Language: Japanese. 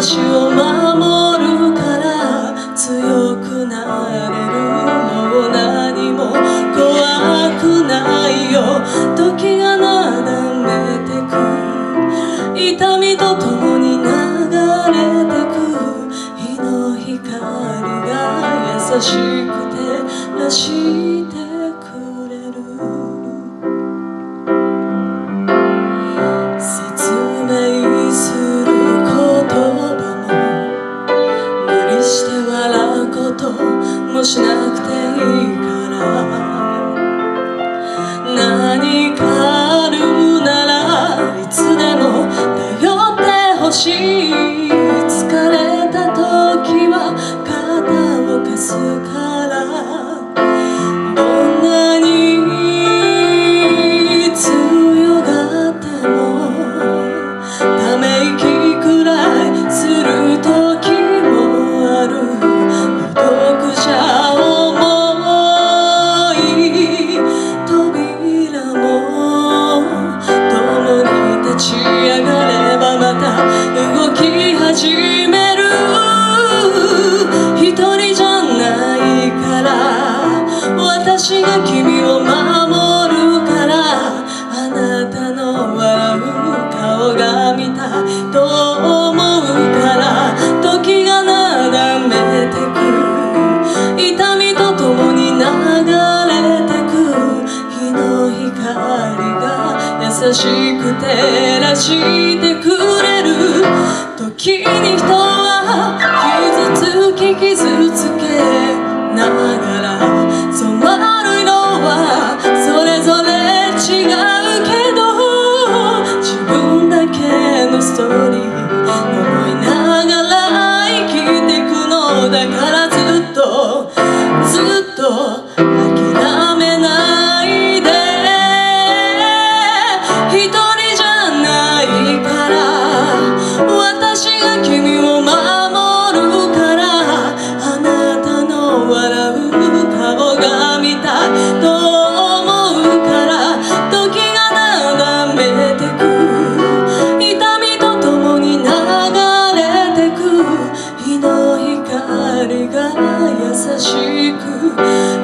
私を守るから強くなれる。もう何も怖くないよ。時がなだめてく、痛みとともに流れてく。日の光が優しく照らしてくれる。説明する言葉も無理して笑うこともしなくていいから、何かあるならいつでも頼ってほしい。疲れた時は肩を貸すから、どんなに強がってもため息くらいする時もある。孤独じゃ重い扉も共に立ち上がればまた動き始める。一人じゃないから私が君を守るから、あなたの笑う顔が見たいと思うから、時がなだめてく、痛みとともに流れてく。日の光が優しく照らしてくれる。時に人は傷つき傷つけながら、染まる色はそれぞれ違うけど、自分だけのストーリー思いながら生きてくのだから、ずっとずっと諦めないで。一人じゃないから私が君を守るから、あなたの笑う顔が見たいと思うから、時がなだめてく、痛みとともに流れてく。日の光が優しく